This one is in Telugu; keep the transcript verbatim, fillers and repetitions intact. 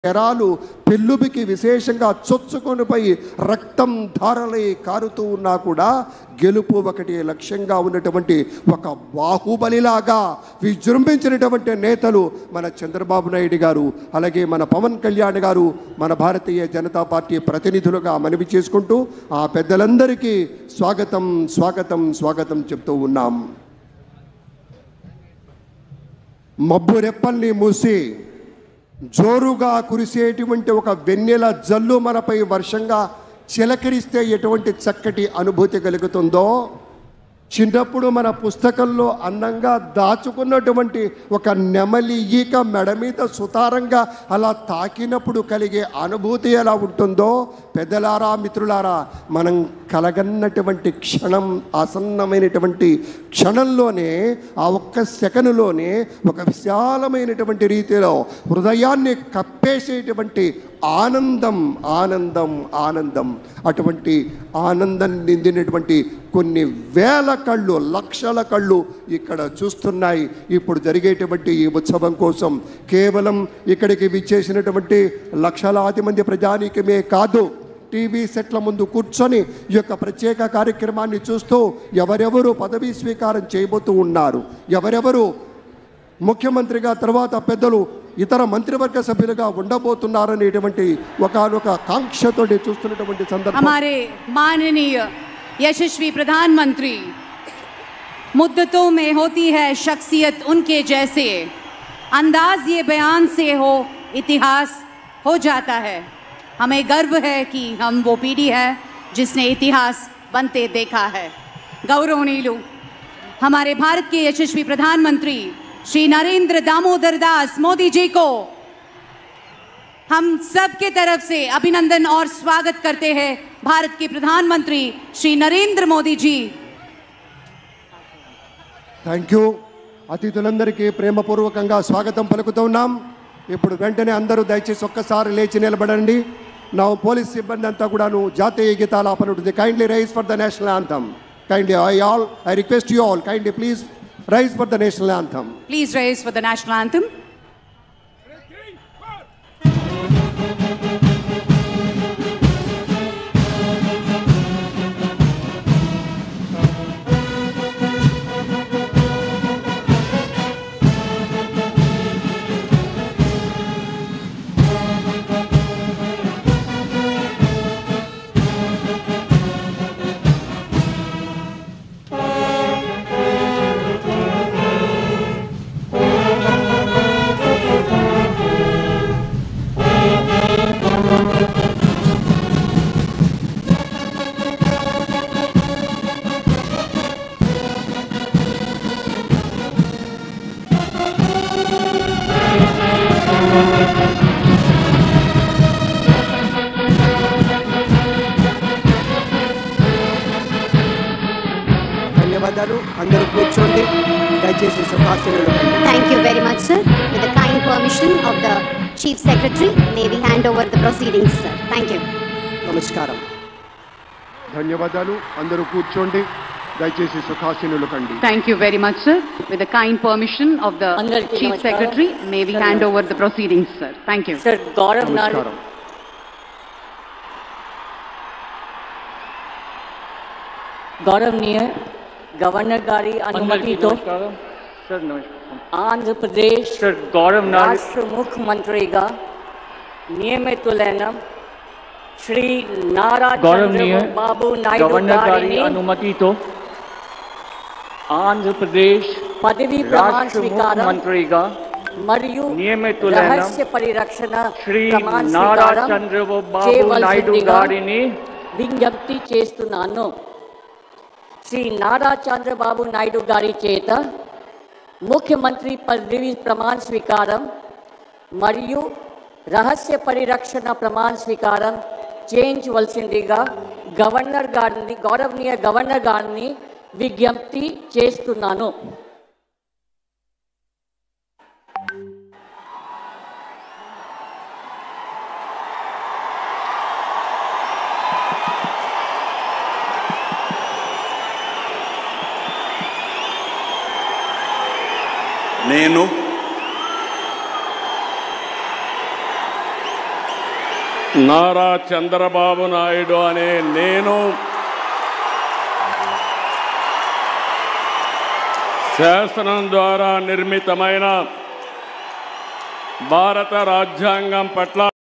ఎరాలు పెళ్ళుబికి విశేషంగా చొచ్చుకొనిపోయి రక్తం ధారలై కారుతూ ఉన్నా కూడా గెలుపు ఒకటి లక్ష్యంగా ఉన్నటువంటి ఒక బాహుబలిలాగా విజృంభించినటువంటి నేతలు మన చంద్రబాబు నాయుడు గారు, అలాగే మన పవన్ కళ్యాణ్ గారు, మన భారతీయ జనతా పార్టీ ప్రతినిధులుగా మనవి చేసుకుంటూ ఆ పెద్దలందరికీ స్వాగతం స్వాగతం స్వాగతం చెప్తూ ఉన్నాం. మబ్బు రెప్పల్ని మూసి జోరుగా కురిసేటువంటి ఒక వెన్నెల జల్లు మనపై వర్షంగా చిలకరిస్తే ఎటువంటి చక్కటి అనుభూతి కలుగుతుందో, చిన్నప్పుడు మన పుస్తకంలో అందంగా దాచుకున్నటువంటి ఒక నెమలి ఈక మెడ మీద సుతారంగా అలా తాకినప్పుడు కలిగే అనుభూతి ఎలా ఉంటుందో, పెద్దలారా మిత్రులారా, మనం కలగన్నటువంటి క్షణం ఆసన్నమైనటువంటి క్షణంలోనే, ఆ ఒక్క సెకనులోనే ఒక విశాలమైనటువంటి రీతిలో హృదయాన్ని కప్పేసేటువంటి ఆనందం ఆనందం ఆనందం అటువంటి ఆనందం నిందినటువంటి కొన్ని వేల కళ్ళు, లక్షల కళ్ళు ఇక్కడ చూస్తున్నాయి. ఇప్పుడు జరిగేటువంటి ఈ ఉత్సవం కోసం కేవలం ఇక్కడికి విచ్చేసినటువంటి లక్షలాది మంది ప్రజానీకమే కాదు, టీవీ సెట్ల ముందు కూర్చొని ఈ యొక్క ప్రత్యేక కార్యక్రమాన్ని చూస్తూ ఎవరెవరు పదవీ స్వీకారం చేయబోతూ ఉన్నారు, ఎవరెవరు ముఖ్యమంత్రిగా తర్వాత పెద్దలు ఇతర మంత్రివర్గ సభ్యులుగా ఉండబోతున్నారనేటువంటి ఒకనొక కాంక్షతో చూస్తున్నటువంటి సందర్భం. हमारे माननीय यशस्वी प्रधानमंत्री, मुद्दतों में होती है शख्सियत उनके जैसे, अंदाज ये बयान से हो इतिहास हो जाता है. हमें गर्व है कि हम वो पीढ़ी है जिसने इतिहास बनते देखा है. गौरवनीय हमारे भारत के यशस्वी प्रधानमंत्री श्री नरेंद्र दामोदर दास मोदी जी को हम सब के तरफ से अभिनंदन और स्वागत करते हैं. भारत के प्रधानमंत्री श्री नरेंद्र मोदी जी. Thank you. అతిథులందరికీ ప్రేమపూర్వకంగా స్వాగతం పలుకుతూ ఉన్నాం. ఇప్పుడు వెంటనే అందరూ దయచేసి ఒక్కసారి లేచి నిలబడండి. నా పోలీస్ సిబ్బంది అంతా కూడాను జాతీయ గీతాలాపన ఉంటుంది. Kindly rise for the national anthem. Kindly I all I request you all kindly please rise for the national anthem. Please rise for the national anthem. ధన్యవాదాలు. అందరూ కూర్చోండి దయచేసి సుభాషిణులు. Thank you very much, sir. With the kind permission of the Chief Secretary, may we hand over the proceedings, sir. Thank you. నమస్కారం. ధన్యవాదాలు. అందరూ కూర్చోండి దయచేసి సుఖాసీనులు కండి. Thank you very much, sir. With the kind permission of the Chief Secretary, may we hand over the proceedings, sir. Thank you. Sir, Gaurav Nal. నమస్కారం. गौरवनीय गवर्नर गारी अनुमति तो सर नमस्कार. आंध्र प्रदेश सर गौरव नाल राष्ट्र मुख्यमंत्री का नियमित लेना श्री नारा गौरवनीय बाबू नायडू गवर्नर गारी गारी अनुमति तो आंध्र प्रदेश पदवी प्रमाण राष्ट्र स्वीकार मुख्यमंत्री का మరియు నియమిత రహస్య పరిరక్షణ శ్రీ నారా చంద్రబాబు నాయుడు గారిని విజ్ఞప్తి చేస్తున్నాను. శ్రీ నారా చంద్రబాబు నాయుడు గారి చేత ముఖ్యమంత్రి పదవి ప్రమాణ స్వీకారం మరియు రహస్య పరిరక్షణ ప్రమాణ స్వీకారం చేయించవలసిందిగా గవర్నర్ గారిని గౌరవనీయ గవర్నర్ గారిని విజ్ఞప్తి చేస్తున్నాను. నేను నారా చంద్రబాబు నాయుడు అనే నేను శాసనం ద్వారా నిర్మితమైన భారత రాజ్యాంగం పట్ల